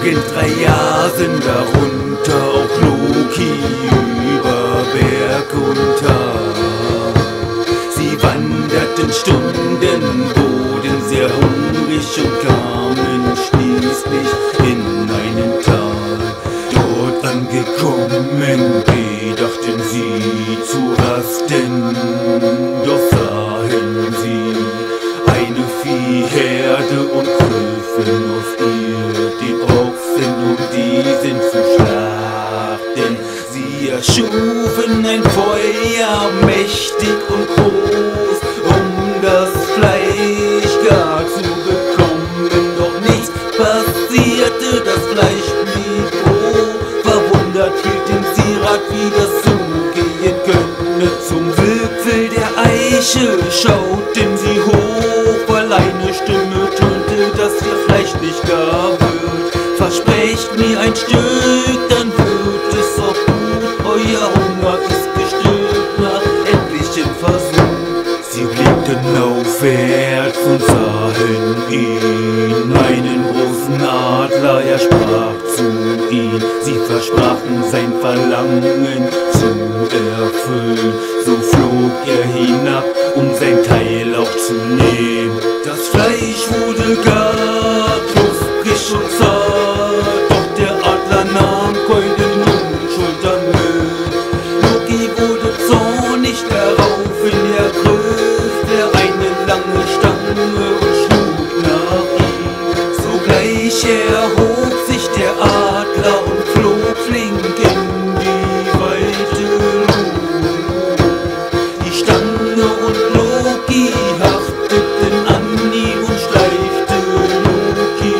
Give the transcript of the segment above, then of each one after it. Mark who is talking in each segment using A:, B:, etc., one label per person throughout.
A: flogen 3 Jahren, darunter auch Loki, über Berg und Tal. Sie wanderten Stunden, wurden sehr hungrig und kamen schließlich in einen Tal. Dort angekommen, gedachten sie zu rasten, doch sahen sie eine Viehherde und griffen auf ihr die Ochsen, diesen zu schlachten. Sie erschufen ein Feuer, mächtig und groß, das Fleisch gar zu bekommen. Doch nichts passierte, das Fleisch blieb roh. Verwundert hielten sie Rat, wie das zugehen könne. Zum Wipfel der Eiche schauten sie hoch, weil eine Stimme tönte, dass ihr Fleisch nicht gar wird. Versprecht mir ein Stück, dann wird es auch gut. Euer Hunger ist gestillt nach etlichen Versuch. Sie blickten aufwärts und sahen ihn, einen großen Adler, er sprach zu ihm. Sie versprachen sein Verlangen zu erfüllen. So flog er hinab, um sein Teil auch zu nehmen. Das Fleisch wurde gar knusprig und zart, doch der Adler nahm keine Schultern mit. Loki wurde zornig, daraufhin ergriff er eine lange Stange und schlug nach ihm. Sogleich erhob sich der Adler und flog flink in die weite Luft. Die Stange und Loki hafteten an ihm und schleifte Loki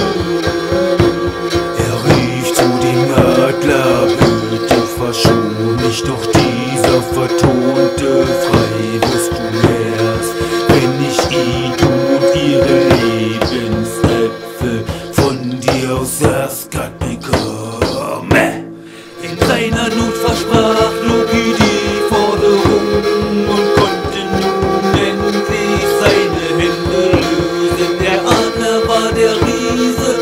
A: mit. Er rief zu dem Adler, bitte verschon mich, doch dieser vertonte: frei wirst du erst, wenn ich Idun und ihre Lebensäpfel von dir aus Asgard bekomme. In seiner Not versprach Loki die Forderung und konnte nun endlich seine Hände lösen. Der Adler war der Riese,